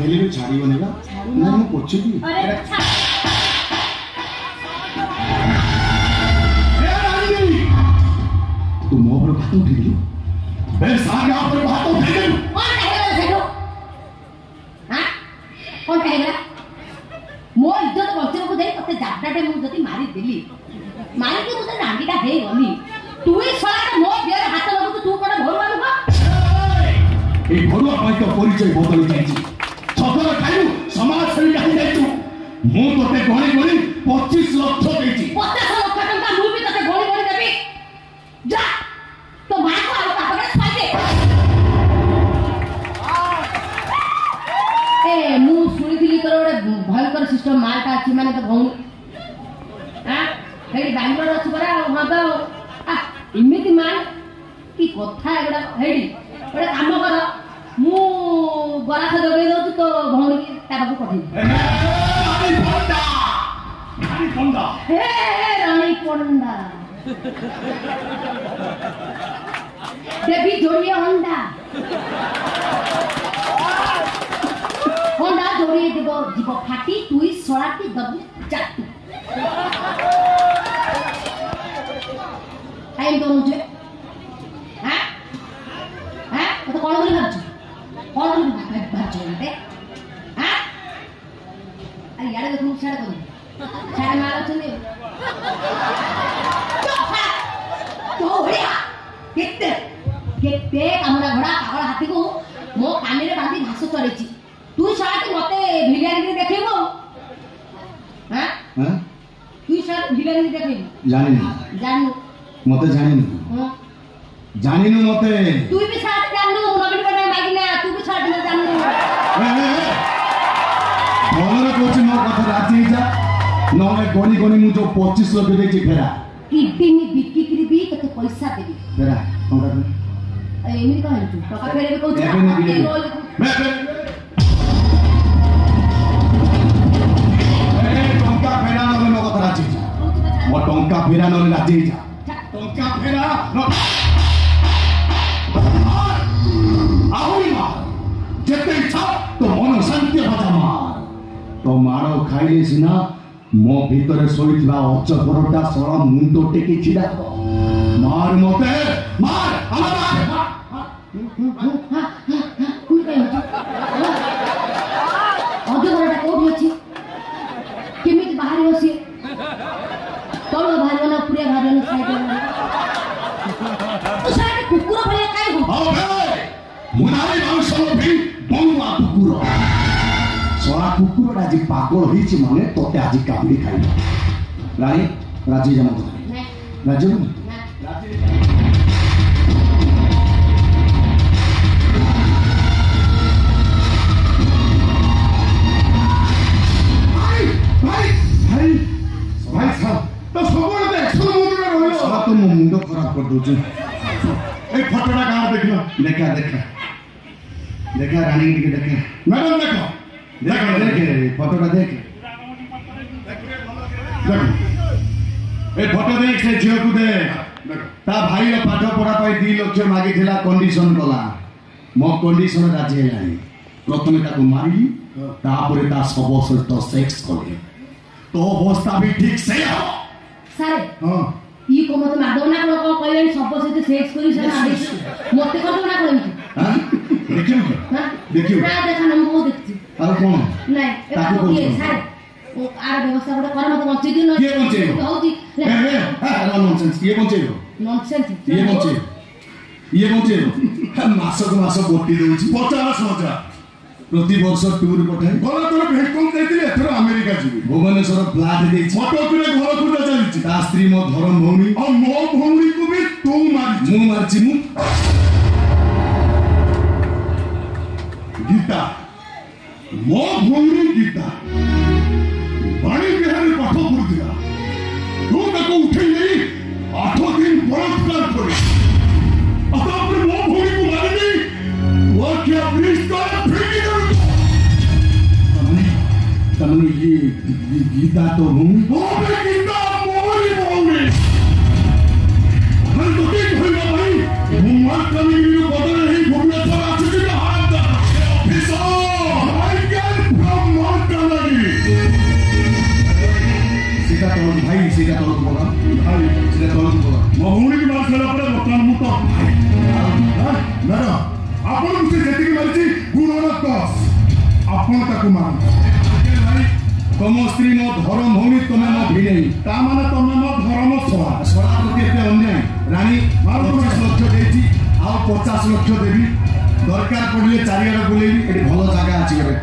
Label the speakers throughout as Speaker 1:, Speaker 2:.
Speaker 1: हेले भी छाड़ी बनेगा ना मैं पूछू की तू मो पर हाथ उठे ली मैं सारे आप पर हाथ उठे ली
Speaker 2: कौन कहेगा सेठो हां कौन कहेगा मो इज्जत बच्चे को दे तते जाटाटे मु जति मारी देली मारी के मुझे रांडीटा हे गनी तू ही साला मो देर हाथ लगु तू कोन भरुआ लोक
Speaker 1: ए भरुआ पाई तो परिचय बदल जाईची छतर खाइलु समाज सेवी काहे जाईतु मु तते गणी गणी 25 लाख देची
Speaker 2: 50 लाख टका मु भी तते गणी गणी देबी जा तो मां को आलो पापड़े खाई दे ए मु सुनी दिली तोर ओडे भयंकर सिस्टम मारटा अछि माने तो भौन हां हेडी बैंगलोर अछि परा हां तो आ इमिति मान की कथा एगडा हेडी ओडे काम कर मु गरा से जोगे दउ तो भौन की ता बाबू पठे
Speaker 1: रानी पंडा
Speaker 2: हे रानी पंडा देवी जोड़िए होंडा होंडा जोड़िए देव जीव फाटी तुई सड़ाटी दबी जाती टाइम तो मुझे हाँ हाँ तो कौन बोली भाग जाते हाँ अरे यार देखो मुझे छाड़ करूँ छाड़ मारो चुने तो बढ़िया केते केते हमरा घोड़ा पागल हाथी को मो कानी रे बांधी घास चरेची तू साथी मते भिलियानी देखैबो हां हां तू साथ भिलियानी देखैबो जानी
Speaker 1: मते जानी
Speaker 2: हां
Speaker 1: जानी नु मते
Speaker 2: तू भी साथ जानू नवीन बना मागिना तू भी साथ न जानू
Speaker 1: बोलरे कोच मो कथा राजी जा नले गनी गनी मु जो 25 लाख देची फेरा
Speaker 2: किडनी बिक्री करी भी तते पैसा देबी
Speaker 1: फेरा टंका
Speaker 2: एमिति कहै तू टका फेरे कहू
Speaker 1: टंका फेरा नले मो कथा राजी जा मो टंका फेरा नले राजी जा टंका फेरा न आहुई मार जेते इच्छा तो मन शांति भजा मार तो मारो खाइले सिना मो भीतर सोईथिबा अचपरटा सळा मुंडो टेकी छिडा मार मते मार हमरा
Speaker 2: अजबरटा कोठी अछि केमिति बाहरी होसी तोलो बाहरी ना पुरिया बाहरी ना साइड तो साइड कुकुर भलिया काई हो
Speaker 1: ओए मुनारी मांसलो भी बंगवा कुकुर सळा कुकुरटा आज पागल होईची माने तोते आज काबली खाइबा रानी राजी जा मत राजी राजी भाई साहब तो सबों देख सब मुंड में रोयो सब तो मुंड खराब कर दोछु ए फोटोटा कहां देखलो देखा देखा देखा रानी के देखा मैडम देखो देखो देख फोटोटा देख देखो ए फोटो देख से झियो को दे ता भाई रो पाठ पढ़ा पाई 2 लाख मागी थिला कंडीशन कला मो कंडीशन राजी हेलानी प्रथमे ताको मारी तापरे ता सब सहित सेक्स करे तो अवस्था भी ठीक से हो
Speaker 2: सारे
Speaker 1: हां
Speaker 2: ई को मत मादवना को कहले सब सहित सेक्स करी से मारी मते को ना कहली
Speaker 1: हां देखियो
Speaker 2: हां
Speaker 1: देखियो
Speaker 2: ना देखा न मो देखछि
Speaker 1: अरे कौन
Speaker 2: नहीं ताको ये सारे ओ आर व्यवस्था बड़ा कर मत बंचे दिन
Speaker 1: ये बंचे
Speaker 2: होती
Speaker 1: ए नॉनसेंस ये बंचे
Speaker 2: नॉनसेंस
Speaker 1: ये बंचे मास गोटी देउची 50,000 प्रति वर्ष टूर पठाई गला तोर भेट कोन देतिले एथरो अमेरिका जीवी भुवनेश्वर फ्लैट देछि फोटो तुले घर खुदा चलिछि ता स्त्री मो धरम भौणी और मो भौणी को भी तू मारछि मु मारछि मु गीता मो भौणी गीता बाणी बिहारी पाठ पढ़ुथिला तू ताको उठै नहीं 8 दिन बलात्कार करे अतः मो भौणी को मारनी वो क्या रिश्ता फेंकी तमने ये गीता तो हूँ गीता मोरी मोरी हम तो ठीक हुई भाई मुम्मा कमी बदल नहीं घूमने पर आ चुकी है हाथ ऑफिसर भाई क्या ସେଇଟା ତଳକୁ ଭାଇ ସେଇଟା ତଳକୁ ପକା
Speaker 3: ଭାଇ
Speaker 1: ସେଇଟା ତଳକୁ ପକା
Speaker 3: ମୋ ଭଉଣୀକି ମାରି ସାରିଲା ପରେ ବର୍ତ୍ତମାନ ମୁଁ ତ ଭାଇ ମ୍ୟାଡ଼ାମ ଆପଣଙ୍କୁ ସେ ଯେତିକି ମାରିଛି ଗୁଣର 10 ଆପଣ ତାକୁ ମାରନ୍ତୁ
Speaker 1: ଭାଇ ତମ ସ୍ତ୍ରୀ ମୋ ଧରମ ଭଉଣୀ ତମେ ମୋ ଭିଣେଇ
Speaker 3: ତା ମାନେ ତମେ ମୋ ଧର୍ମ ସଭା
Speaker 1: ଶଳା ପ୍ରତି ଏତେ ଅନ୍ୟାୟ ରାଣୀ 50 ଲକ୍ଷ ଦେଇଛି ଆଉ 50 ଲକ୍ଷ ଦେବି ଦରକାର ପଡ଼ିଲେ ଚାରିଆଡ଼େ ବୁଲେଇବି ଏଠି ଭଲ ଜାଗା ଅଛି ଗୋଟେ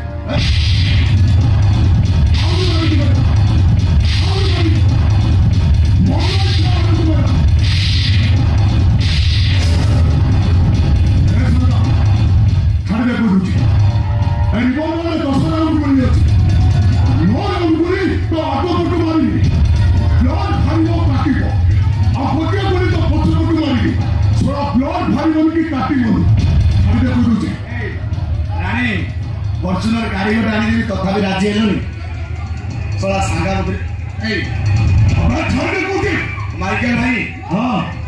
Speaker 1: फर्चुनर गाड़ी गोटे आनी तथापि राजी हेलुनि शला सांगा माइकेल भाई
Speaker 3: हाँ